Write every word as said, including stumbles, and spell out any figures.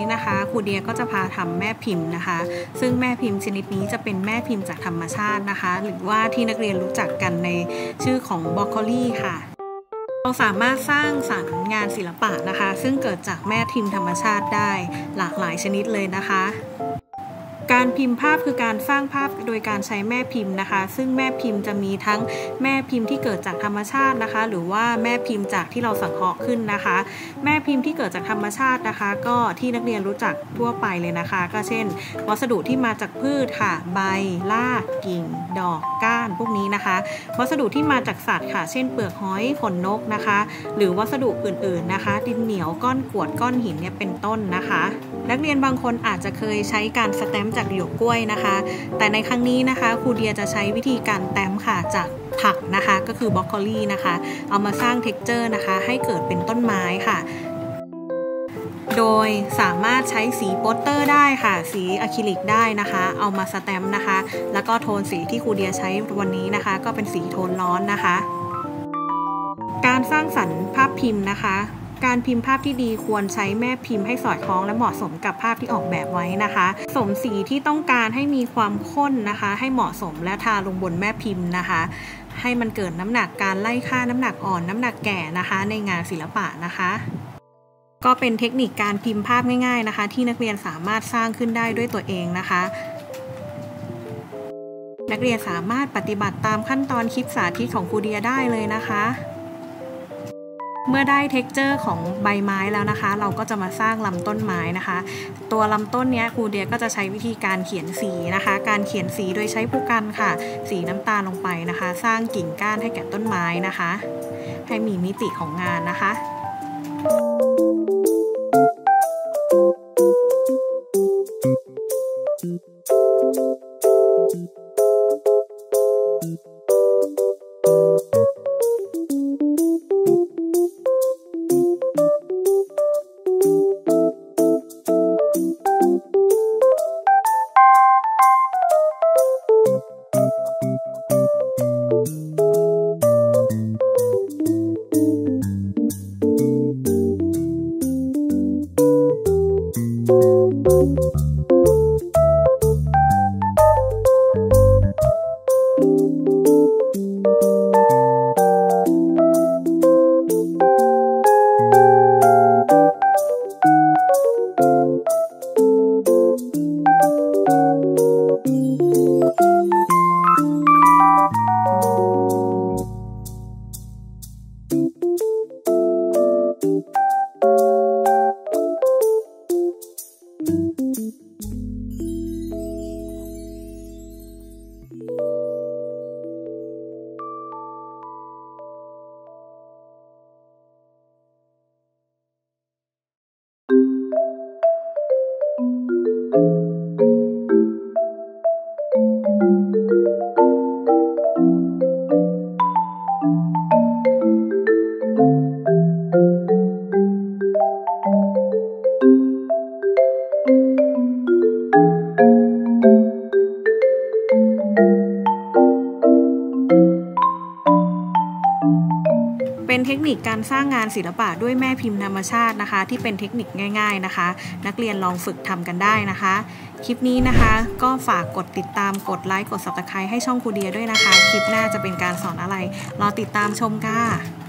นี้นะคะครูเดียก็จะพาทำแม่พิมพ์นะคะซึ่งแม่พิมพ์ชนิดนี้จะเป็นแม่พิมพ์จากธรรมชาตินะคะหรือว่าที่นักเรียนรู้จักกันในชื่อของบรอกโคลีค่ะเราสามารถสร้างสรรค์งานศิลปะนะคะซึ่งเกิดจากแม่พิมพ์ธรรมชาติได้หลากหลายชนิดเลยนะคะการพิมพ์ภาพคือการสร้างภาพโดยการใช้แม่พิมพ์นะคะซึ่งแม่พิมพ์จะมีทั้งแม่พิมพ์ที่เกิดจากธรรมชาตินะคะหรือว่าแม่พิมพ์จากที่เราสังเคราะห์ขึ้นนะคะแม่พิมพ์ที่เกิดจากธรรมชาตินะคะก็ที่นักเรียนรู้จักทั่วไปเลยนะคะก็เช่นวัสดุที่มาจากพืชค่ะใบรากกิ่งดอกก้านพวกนี้นะคะวัสดุที่มาจากสัตว์ค่ะเช่นเปลือกหอยขนนกนะคะหรือวัสดุอื่นๆนะคะดินเหนียวก้อนกรวดก้อนหินเนี่ยเป็นต้นนะคะนักเรียนบางคนอาจจะเคยใช้การสแตมป์จากหยวกกล้วยนะคะแต่ในครั้งนี้นะคะครูเดียจะใช้วิธีการแต้มค่ะจากผักนะคะก็คือบรอกโคลีนะคะเอามาสร้างเท็กเจอร์นะคะให้เกิดเป็นต้นไม้ค่ะโดยสามารถใช้สีโปสเตอร์ได้ค่ะสีอะคริลิกได้นะคะเอามาสแตมป์นะคะแล้วก็โทนสีที่ครูเดียใช้วันนี้นะคะก็เป็นสีโทนร้อนนะคะการสร้างสรรค์ภาพพิมพ์นะคะการพิมพ์ภาพที่ดีควรใช้แม่พิมพ์ให้สอดคล้องและเหมาะสมกับภาพที่ออกแบบไว้นะคะสมสีที่ต้องการให้มีความข้นนะคะให้เหมาะสมและทาลงบนแม่พิมพ์นะคะให้มันเกิดน้ำหนักการไล่ค่าน้ำหนักอ่อนน้ำหนักแก่นะคะในงานศิลปะนะคะก็เป็นเทคนิคการพิมพ์ภาพง่ายๆนะคะที่นักเรียนสามารถสร้างขึ้นได้ด้วยตัวเองนะคะนักเรียนสามารถปฏิบัติตามขั้นตอนคลิปสาธิตของครูเดียได้เลยนะคะเมื่อได้เท็กเจอร์ของใบไม้แล้วนะคะเราก็จะมาสร้างลำต้นไม้นะคะตัวลำต้นนี้ครูเดียก็จะใช้วิธีการเขียนสีนะคะการเขียนสีโดยใช้ผู้กันค่ะสีน้ำตาลลงไปนะคะสร้างกิ่งก้านให้แก่ต้นไม้นะคะให้มีมิติของงานนะคะเป็นเทคนิคการสร้างงานศิลปะด้วยแม่พิมพ์ธรรมชาตินะคะที่เป็นเทคนิคง่ายๆนะคะนักเรียนลองฝึกทำกันได้นะคะคลิปนี้นะคะก็ฝากกดติดตามกดไลค์กด ซับสไครบ์ ให้ช่องครูเดียด้วยนะคะคลิปหน้าจะเป็นการสอนอะไรรอติดตามชมค่ะ